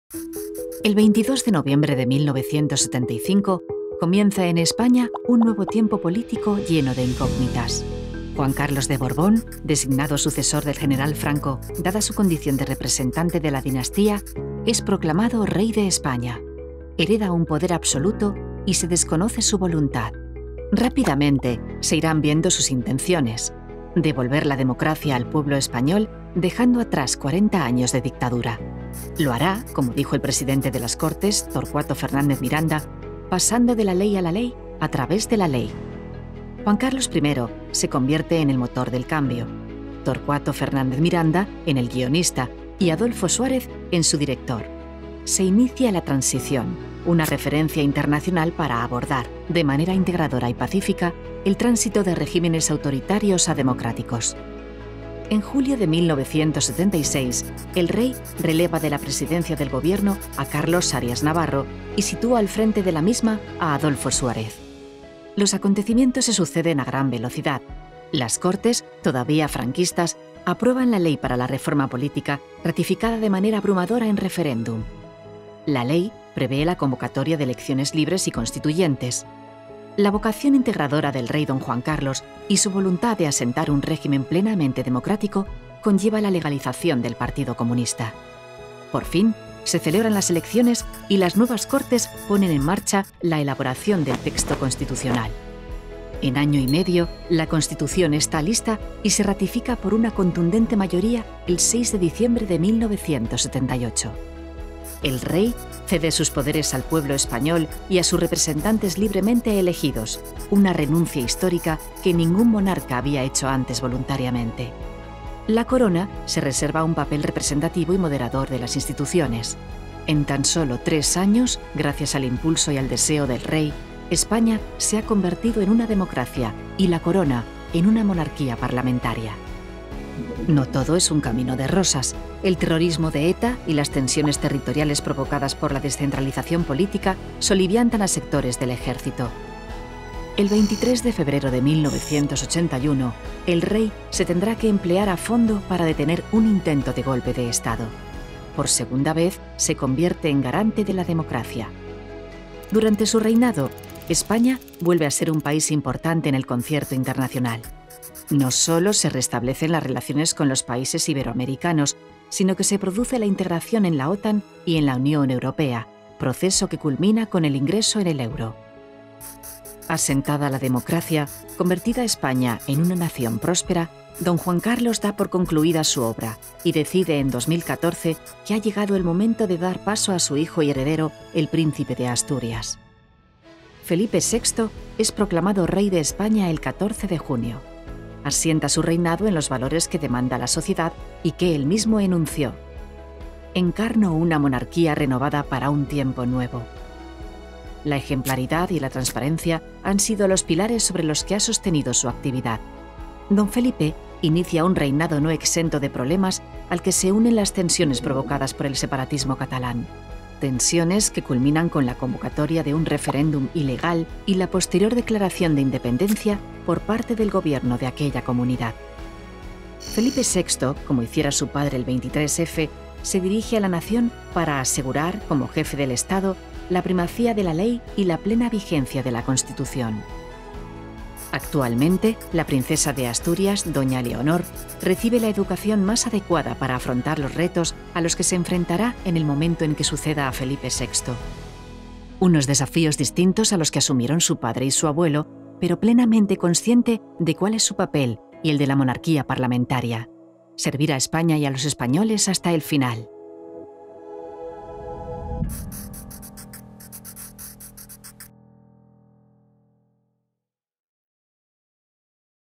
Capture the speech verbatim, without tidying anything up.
El veintidós de noviembre de mil novecientos setenta y cinco comienza en España un nuevo tiempo político lleno de incógnitas. Juan Carlos de Borbón, designado sucesor del general Franco, dada su condición de representante de la dinastía, es proclamado rey de España. Hereda un poder absoluto y se desconoce su voluntad. Rápidamente se irán viendo sus intenciones: devolver la democracia al pueblo español, dejando atrás cuarenta años de dictadura. Lo hará, como dijo el presidente de las Cortes, Torcuato Fernández Miranda, pasando de la ley a la ley a través de la ley. Juan Carlos primero se convierte en el motor del cambio, Torcuato Fernández Miranda en el guionista y Adolfo Suárez en su director. Se inicia la transición, una referencia internacional para abordar, de manera integradora y pacífica, el tránsito de regímenes autoritarios a democráticos. En julio de mil novecientos setenta y seis, el rey releva de la presidencia del gobierno a Carlos Arias Navarro y sitúa al frente de la misma a Adolfo Suárez. Los acontecimientos se suceden a gran velocidad. Las Cortes, todavía franquistas, aprueban la ley para la reforma política, ratificada de manera abrumadora en referéndum. La ley prevé la convocatoria de elecciones libres y constituyentes. La vocación integradora del rey don Juan Carlos y su voluntad de asentar un régimen plenamente democrático conlleva la legalización del Partido Comunista. Por fin, se celebran las elecciones y las nuevas Cortes ponen en marcha la elaboración del texto constitucional. En año y medio, la Constitución está lista y se ratifica por una contundente mayoría el seis de diciembre de mil novecientos setenta y ocho. El rey cede sus poderes al pueblo español y a sus representantes libremente elegidos, una renuncia histórica que ningún monarca había hecho antes voluntariamente. La corona se reserva un papel representativo y moderador de las instituciones. En tan solo tres años, gracias al impulso y al deseo del rey, España se ha convertido en una democracia y la corona en una monarquía parlamentaria. No todo es un camino de rosas. El terrorismo de ETA y las tensiones territoriales provocadas por la descentralización política soliviantan a sectores del ejército. El veintitrés de febrero de mil novecientos ochenta y uno, el rey se tendrá que emplear a fondo para detener un intento de golpe de Estado. Por segunda vez, se convierte en garante de la democracia. Durante su reinado, España vuelve a ser un país importante en el concierto internacional. No solo se restablecen las relaciones con los países iberoamericanos, sino que se produce la integración en la OTAN y en la Unión Europea, proceso que culmina con el ingreso en el euro. Asentada la democracia, convertida España en una nación próspera, don Juan Carlos da por concluida su obra y decide en dos mil catorce que ha llegado el momento de dar paso a su hijo y heredero, el príncipe de Asturias. Felipe sexto es proclamado rey de España el catorce de junio. Asienta su reinado en los valores que demanda la sociedad y que él mismo enunció. Encarno una monarquía renovada para un tiempo nuevo. La ejemplaridad y la transparencia han sido los pilares sobre los que ha sostenido su actividad. Don Felipe inicia un reinado no exento de problemas al que se unen las tensiones provocadas por el separatismo catalán. Tensiones que culminan con la convocatoria de un referéndum ilegal y la posterior declaración de independencia por parte del gobierno de aquella comunidad. Felipe sexto, como hiciera su padre el veintitrés efe, se dirige a la nación para asegurar, como jefe del Estado, la primacía de la ley y la plena vigencia de la Constitución. Actualmente, la princesa de Asturias, doña Leonor, recibe la educación más adecuada para afrontar los retos a los que se enfrentará en el momento en que suceda a Felipe sexto. Unos desafíos distintos a los que asumieron su padre y su abuelo, pero plenamente consciente de cuál es su papel y el de la monarquía parlamentaria: servir a España y a los españoles hasta el final.